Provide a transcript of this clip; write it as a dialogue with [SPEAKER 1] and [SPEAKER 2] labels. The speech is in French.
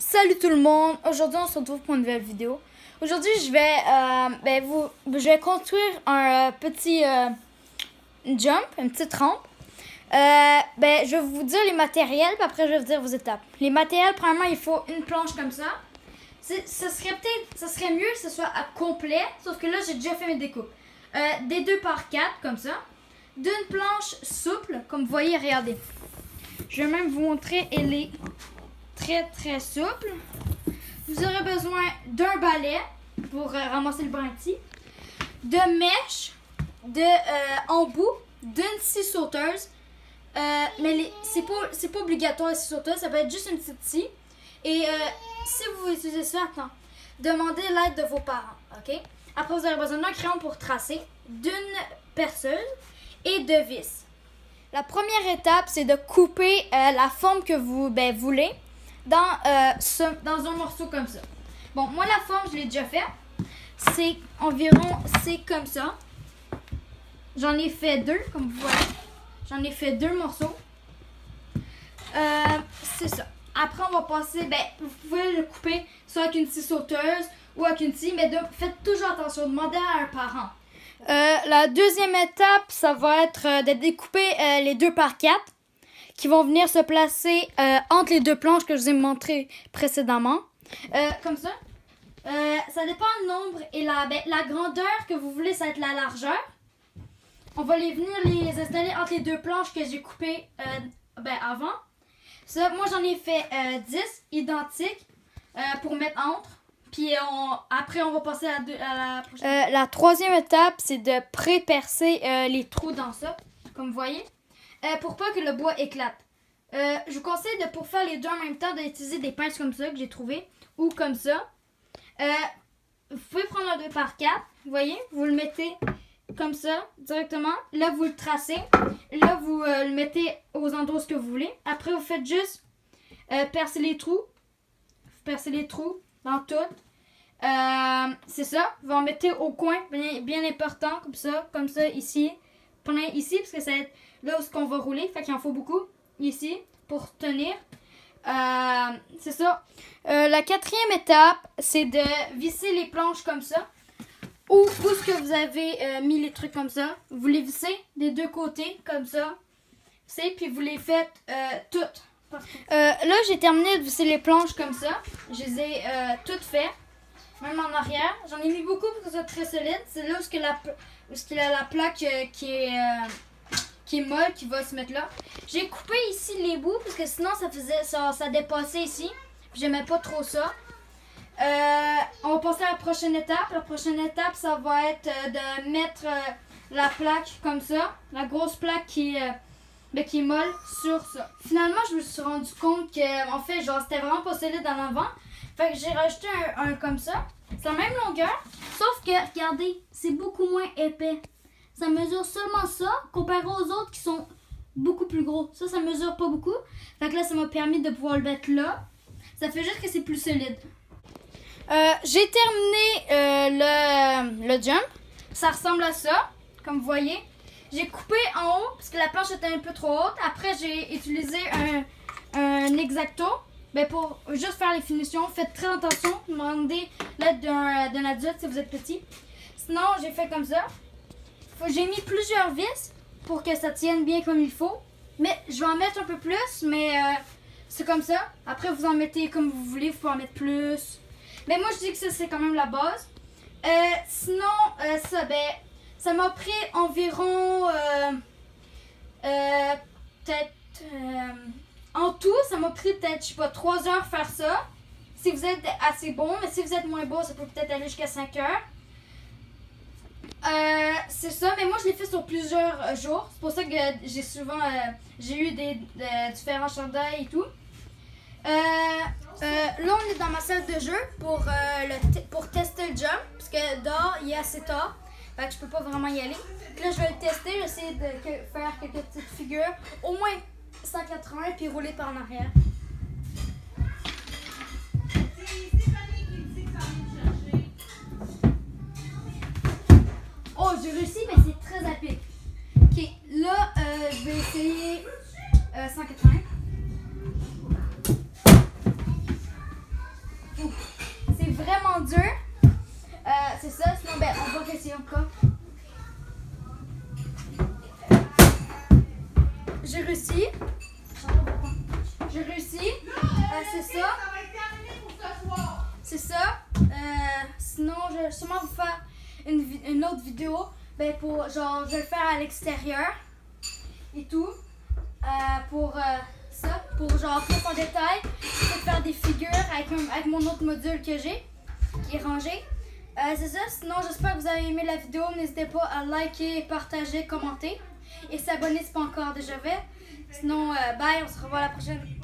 [SPEAKER 1] Salut tout le monde, aujourd'hui on se retrouve pour une nouvelle vidéo. Aujourd'hui je vais construire un petit jump, une petite rampe. Je vais vous dire les matériels, puis après je vais vous dire vos étapes. Les matériels, premièrement il faut une planche comme ça. Ça serait mieux que ce soit à complet, sauf que là j'ai déjà fait mes découpes. Des 2x4 comme ça. D'une planche souple, comme vous voyez, regardez. Je vais même vous montrer, elle est très souple. Vous aurez besoin d'un balai pour ramasser le brindis, de mèches, embout, d'une scie sauteuse. Mais c'est pas obligatoire la scie sauteuse, ça peut être juste une petite scie. Et si vous utilisez ça, demandez l'aide de vos parents, ok? Après, vous aurez besoin d'un crayon pour tracer, d'une perceuse et de vis. La première étape, c'est de couper la forme que vous voulez dans un morceau comme ça. Bon, moi, la forme, je l'ai déjà fait. C'est comme ça. J'en ai fait deux, comme vous voyez. J'en ai fait deux morceaux. C'est ça. Après, on va passer, vous pouvez le couper soit avec une scie sauteuse ou avec une scie, mais faites toujours attention, demandez à un parent. La deuxième étape, ça va être de découper les 2x4 qui vont venir se placer entre les deux planches que je vous ai montrées précédemment. Comme ça. Ça dépend du nombre et la grandeur que vous voulez, ça va être la largeur. On va venir les installer entre les deux planches que j'ai coupées avant. Ça, moi, j'en ai fait 10 identiques pour mettre entre. Puis après, on va passer à la prochaine. La troisième étape, c'est de pré-percer les trous dans ça, comme vous voyez, pour pas que le bois éclate. Je vous conseille pour faire les deux en même temps d'utiliser des pinces comme ça que j'ai trouvé ou comme ça. Vous pouvez prendre un 2x4, vous voyez, vous le mettez comme ça directement. Là, vous le tracez. Là, vous le mettez aux endroits que vous voulez. Après, vous faites juste percer les trous. Vous percez les trous dans tout. C'est ça. Vous en mettez au coin, bien important, comme ça, ici. Plein ici, parce que c'est là où on va rouler. Fait qu'il en faut beaucoup ici pour tenir. C'est ça. La quatrième étape, c'est de visser les planches comme ça. Où est-ce que vous avez mis les trucs comme ça. Vous les vissez des deux côtés, comme ça. Puis vous les faites toutes. Là, j'ai terminé de visser les planches comme ça. Je les ai toutes faites. Même en arrière. J'en ai mis beaucoup pour que ce soit très solide. C'est là où il y a la plaque qui est molle, qui va se mettre là. J'ai coupé ici les bouts, parce que sinon ça dépassait ici. J'aimais pas trop ça. On va passer à la prochaine étape. La prochaine étape, ça va être de mettre la plaque comme ça. La grosse plaque qui est molle sur ça. Finalement, je me suis rendu compte que, en fait, c'était vraiment pas solide en avant. Fait que j'ai rajouté un comme ça. C'est la même longueur. Sauf que, regardez, c'est beaucoup moins épais. Ça mesure seulement ça, comparé aux autres qui sont beaucoup plus gros. Ça mesure pas beaucoup. Fait que là, ça m'a permis de pouvoir le mettre là. Ça fait juste que c'est plus solide. J'ai terminé le jump. Ça ressemble à ça, comme vous voyez. J'ai coupé en haut, parce que la planche était un peu trop haute. Après, j'ai utilisé un X-Acto. Pour juste faire les finitions, faites très attention. Demandez l'aide d'un adulte si vous êtes petit. Sinon, j'ai fait comme ça. J'ai mis plusieurs vis pour que ça tienne bien comme il faut. Mais je vais en mettre un peu plus, mais c'est comme ça. Après, vous en mettez comme vous voulez. Vous pouvez en mettre plus. Mais moi, je dis que ça, c'est quand même la base. Sinon, ça m'a pris environ en tout, ça m'a pris peut-être, je sais pas, 3 heures faire ça. Si vous êtes assez bon, mais si vous êtes moins bon, ça peut peut-être aller jusqu'à 5 heures. C'est ça, mais moi je l'ai fait sur plusieurs jours. C'est pour ça que j'ai eu des différents chandails et tout. Là, on est dans ma salle de jeu pour tester le jump, parce que dehors, il est assez tard. Fait que je peux pas vraiment y aller. Là, je vais le tester, je vais essayer de faire quelques petites figures. Au moins 180 puis rouler par en arrière. Oh, j'ai réussi, mais c'est très épique. Ok, là, je vais essayer 180. essayer encore. J'ai réussi. J'ai réussi. C'est ça. C'est ça. Sinon, je vais sûrement vous faire une autre vidéo. Ben pour genre, je vais le faire à l'extérieur et tout. Pour ça, pour genre plus en détail. Je vais faire des figures avec mon autre module que j'ai, qui est rangé. C'est ça. Sinon, j'espère que vous avez aimé la vidéo. N'hésitez pas à liker, partager, commenter et s'abonner si pas encore déjà fait. Sinon, bye. On se revoit la prochaine.